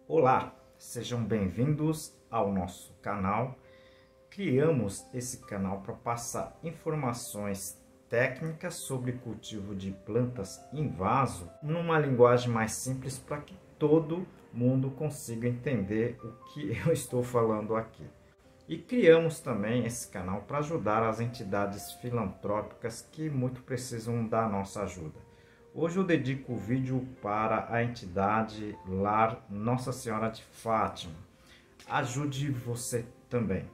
Olá, sejam bem-vindos ao nosso canal. Criamos esse canal para passar informações técnicas sobre cultivo de plantas em vaso numa linguagem mais simples para que todo mundo consiga entender o que eu estou falando aqui. E criamos também esse canal para ajudar as entidades filantrópicas que muito precisam da nossa ajuda. Hoje eu dedico o vídeo para a entidade Lar Nossa Senhora de Fátima. Ajude você também.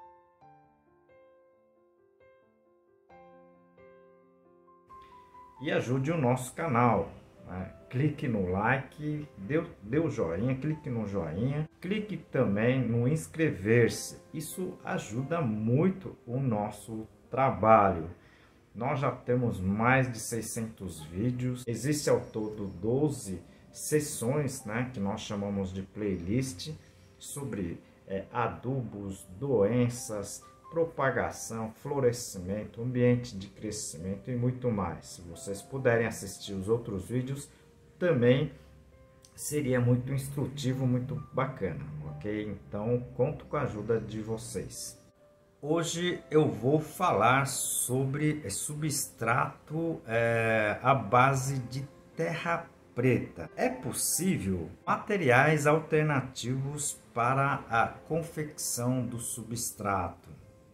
E ajude o nosso canal. Clique no like, dê o joinha, clique no joinha, clique também no inscrever-se. Isso ajuda muito o nosso trabalho. Nós já temos mais de 600 vídeos, existe ao todo 12 sessões, que nós chamamos de playlist, sobre adubos, doenças, propagação, florescimento, ambiente de crescimento e muito mais. Se vocês puderem assistir os outros vídeos, também seria muito instrutivo, muito bacana, ok? Então, conto com a ajuda de vocês. Hoje eu vou falar sobre substrato à base de terra preta. É possível materiais alternativos para a confecção do substrato.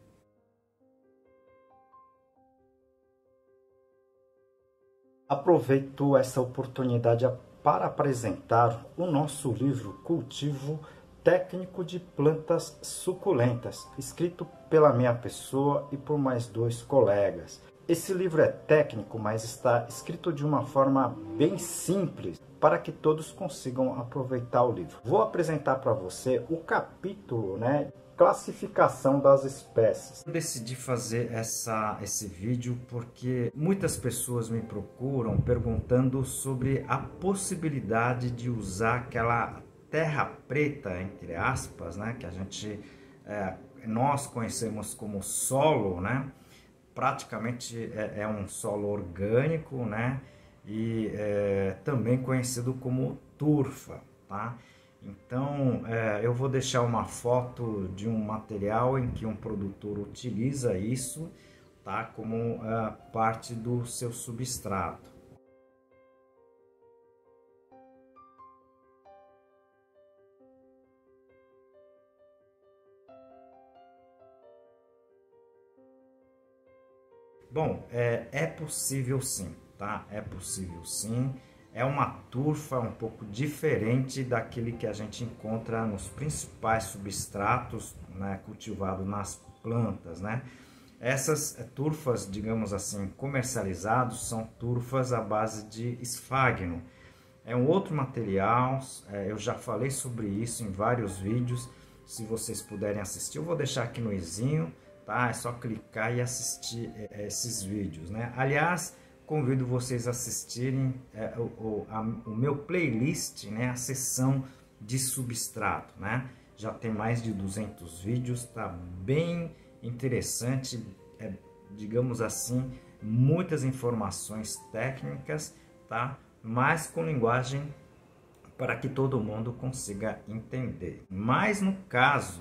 Aproveito essa oportunidade para apresentar o nosso livro Cultivo Técnico de Plantas Suculentas, escrito pela minha pessoa e por mais 2 colegas. Esse livro é técnico, mas está escrito de uma forma bem simples para que todos consigam aproveitar o livro. Vou apresentar para você o capítulo, classificação das espécies. Eu decidi fazer esse vídeo porque muitas pessoas me procuram perguntando sobre a possibilidade de usar aquela terra preta, entre aspas, que a gente nós conhecemos como solo, praticamente é um solo orgânico, e também conhecido como turfa, tá? Então eu vou deixar uma foto de um material em que um produtor utiliza isso, tá, como parte do seu substrato. Bom, é possível sim, tá? É possível sim. É uma turfa um pouco diferente daquele que a gente encontra nos principais substratos, cultivados nas plantas, Essas turfas, digamos assim, comercializados, são turfas à base de esfagno. É um outro material, eu já falei sobre isso em vários vídeos. Se vocês puderem assistir, eu vou deixar aqui no izinho. Tá? É só clicar e assistir esses vídeos, Aliás, convido vocês a assistirem o meu playlist, a seção de substrato, Já tem mais de 200 vídeos, tá bem interessante, digamos assim, muitas informações técnicas, tá? Mas com linguagem para que todo mundo consiga entender. Mas no caso,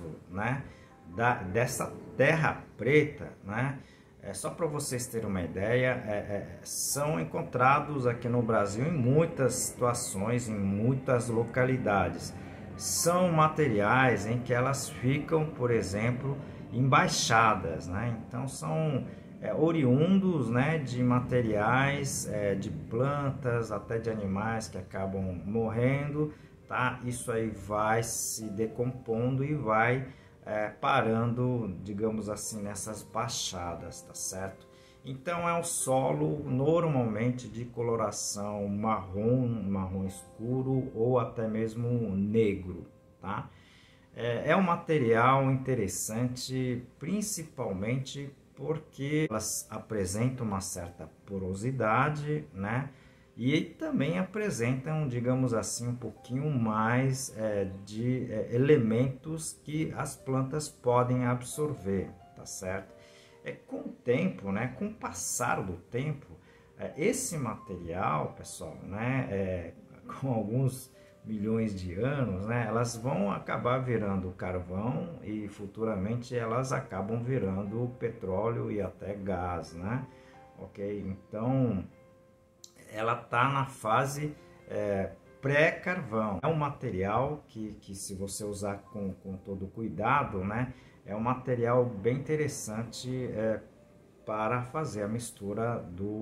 dessa terra preta, só para vocês terem uma ideia, são encontrados aqui no Brasil em muitas situações, em muitas localidades. São materiais em que elas ficam, por exemplo, em baixadas, Então são oriundos, de materiais, de plantas, até de animais que acabam morrendo, tá? Isso aí vai se decompondo e vai parando, digamos assim, nessas baixadas, tá certo? Então é um solo normalmente de coloração marrom escuro ou até mesmo negro, tá? É um material interessante, principalmente porque elas apresentam uma certa porosidade, E também apresentam, digamos assim, um pouquinho mais de elementos que as plantas podem absorver, tá certo? Com o tempo, com o passar do tempo, esse material, pessoal, com alguns milhões de anos, né, elas vão acabar virando carvão e futuramente elas acabam virando petróleo e até gás, né? Ok? Então ela está na fase pré-carvão. É um material que se você usar com todo cuidado, né, é um material bem interessante para fazer a mistura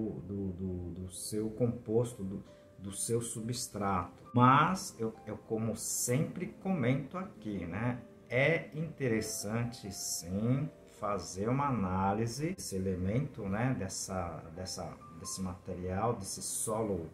do seu composto, do seu substrato. Mas eu como sempre comento aqui, né, é interessante sim fazer uma análise desse elemento, né, desse material, desse solo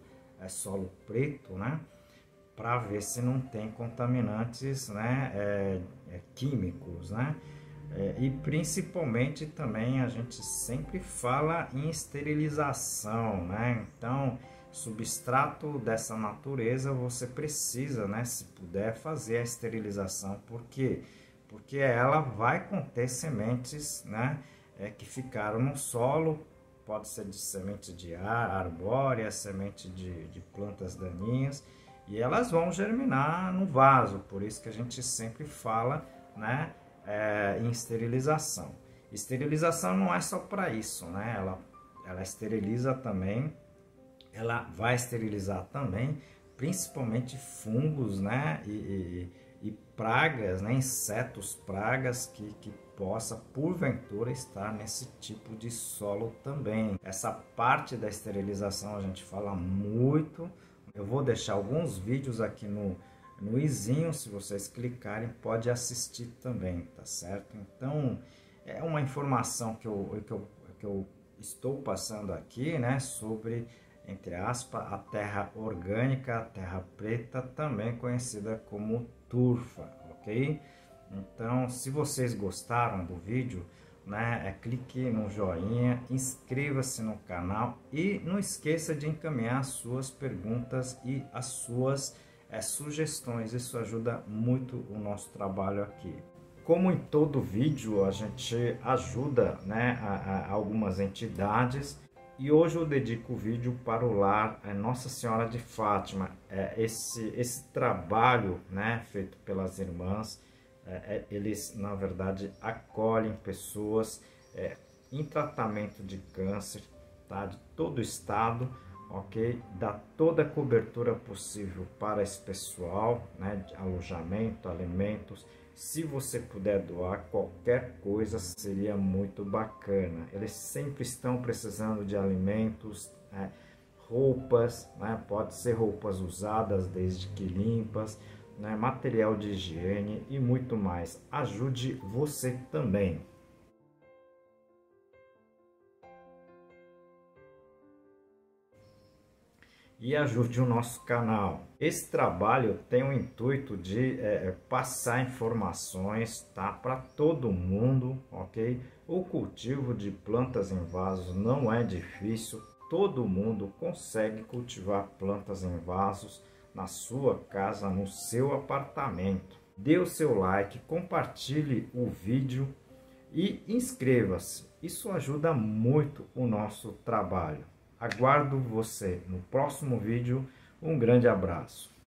preto, né, para ver se não tem contaminantes, né, químicos, né. E principalmente também a gente sempre fala em esterilização, né? Então, substrato dessa natureza você precisa, né, se puder, fazer a esterilização. Por quê? Porque ela vai conter sementes, né, que ficaram no solo, pode ser de semente de arbórea, semente de plantas daninhas, e elas vão germinar no vaso. Por isso que a gente sempre fala, né, em esterilização. Esterilização não é só para isso, né? Ela esteriliza também, ela vai esterilizar também, principalmente fungos, né? E pragas, né? Insetos, pragas que possa porventura estar nesse tipo de solo também. Essa parte da esterilização a gente fala muito. Eu vou deixar alguns vídeos aqui no izinho, se vocês clicarem, pode assistir também, tá certo? Então, é uma informação que eu estou passando aqui, né, sobre, entre aspas, a terra orgânica, a terra preta, também conhecida como turfa, ok? Então, se vocês gostaram do vídeo, né, clique no joinha, inscreva-se no canal e não esqueça de encaminhar as suas perguntas e as suas sugestões. Isso ajuda muito o nosso trabalho aqui. Como em todo vídeo, a gente ajuda, né, a algumas entidades, e hoje eu dedico o vídeo para o lar Nossa Senhora de Fátima. Esse trabalho, né, feito pelas irmãs, eles na verdade acolhem pessoas em tratamento de câncer, tá, de todo o estado, ok? Dá toda a cobertura possível para esse pessoal, né, de alojamento, alimentos. Se você puder doar qualquer coisa, seria muito bacana. Eles sempre estão precisando de alimentos, né, roupas, né, pode ser roupas usadas desde que limpas, né, material de higiene e muito mais. Ajude você também. E ajude o nosso canal. Esse trabalho tem o intuito de passar informações, tá, para todo mundo, ok? O cultivo de plantas em vasos não é difícil, todo mundo consegue cultivar plantas em vasos na sua casa, no seu apartamento. Dê o seu like, compartilhe o vídeo e inscreva-se. Isso ajuda muito o nosso trabalho. Aguardo você no próximo vídeo. Um grande abraço.